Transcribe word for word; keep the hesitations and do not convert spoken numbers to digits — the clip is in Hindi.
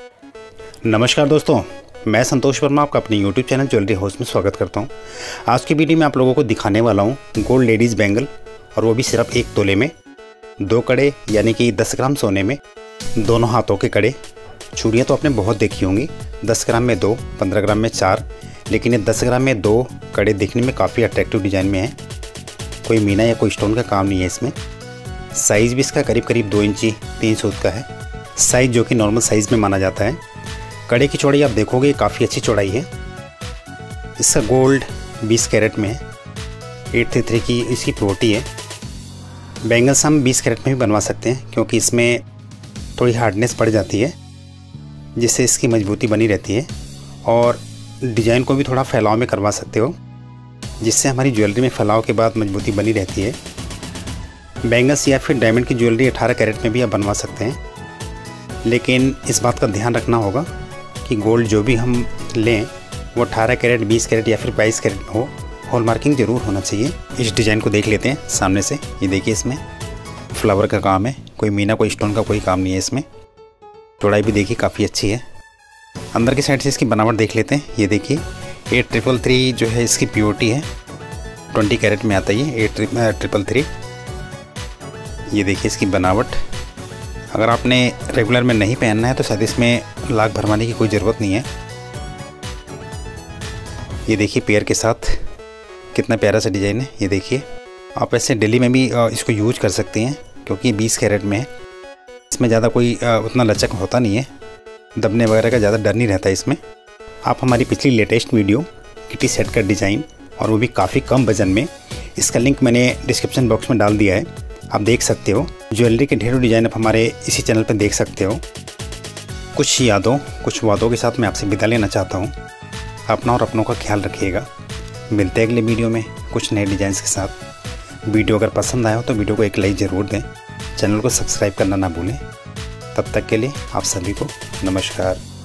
नमस्कार दोस्तों, मैं संतोष वर्मा आपका अपने यूट्यूब चैनल ज्वेलरी हाउस में स्वागत करता हूं। आज की वीडियो में आप लोगों को दिखाने वाला हूं गोल्ड लेडीज़ बैंगल, और वो भी सिर्फ एक तोले में, दो कड़े यानी कि दस ग्राम सोने में, दोनों हाथों के कड़े। चूड़ियाँ तो आपने बहुत देखी होंगी, दस ग्राम में दो, पंद्रह ग्राम में चार, लेकिन ये दस ग्राम में दो कड़े देखने में काफ़ी अट्रैक्टिव डिज़ाइन में है। कोई मीना या कोई स्टोन का काम नहीं है इसमें। साइज़ भी इसका करीब करीब दो इंची तीन सूत का है, साइज़ जो कि नॉर्मल साइज़ में माना जाता है। कड़े की चौड़ाई आप देखोगे काफ़ी अच्छी चौड़ाई है। इसका गोल्ड बीस कैरेट में है, एट थ्री थ्री की इसकी प्योरिटी है। बैंगल्स हम बीस कैरेट में भी बनवा सकते हैं, क्योंकि इसमें थोड़ी हार्डनेस बढ़ जाती है, जिससे इसकी मजबूती बनी रहती है। और डिज़ाइन को भी थोड़ा फैलाव में करवा सकते हो, जिससे हमारी ज्वेलरी में फैलाव के बाद मजबूती बनी रहती है। बैंगल्स या फिर डायमंड की ज्वेलरी अठारह कैरेट में भी आप बनवा सकते हैं, लेकिन इस बात का ध्यान रखना होगा कि गोल्ड जो भी हम लें वो अठारह कैरेट, बीस कैरेट या फिर बाईस कैरेट में हो। हॉल मार्किंग ज़रूर होना चाहिए। इस डिज़ाइन को देख लेते हैं सामने से। ये देखिए, इसमें फ्लावर का काम है, कोई मीना कोई स्टोन का कोई काम नहीं है इसमें। चौड़ाई भी देखिए काफ़ी अच्छी है। अंदर की साइड से इसकी बनावट देख लेते हैं। ये देखिए, एट ट्रिपल थ्री जो है इसकी प्योरिटी है, ट्वेंटी कैरेट में आता है ये एट ट्रिपल थ्री। ये देखिए इसकी बनावट। अगर आपने रेगुलर में नहीं पहनना है तो शायद इसमें लाख भरवाने की कोई ज़रूरत नहीं है। ये देखिए पेयर के साथ कितना प्यारा सा डिज़ाइन है। ये देखिए, आप ऐसे डेली में भी इसको यूज कर सकते हैं, क्योंकि बीस कैरेट में है। इसमें ज़्यादा कोई उतना लचक होता नहीं है, दबने वगैरह का ज़्यादा डर नहीं रहता इसमें। आप हमारी पिछली लेटेस्ट वीडियो किटी सेट का डिज़ाइन, और वो भी काफ़ी कम वजन में, इसका लिंक मैंने डिस्क्रिप्शन बॉक्स में डाल दिया है, आप देख सकते हो। ज्वेलरी के ढेरों डिज़ाइन आप हमारे इसी चैनल पर देख सकते हो। कुछ यादों कुछ वादों के साथ मैं आपसे विदा लेना चाहता हूँ। अपना और अपनों का ख्याल रखिएगा। मिलते हैं अगले वीडियो में कुछ नए डिज़ाइंस के साथ। वीडियो अगर पसंद आया हो तो वीडियो को एक लाइक ज़रूर दें, चैनल को सब्सक्राइब करना ना भूलें। तब तक के लिए आप सभी को नमस्कार।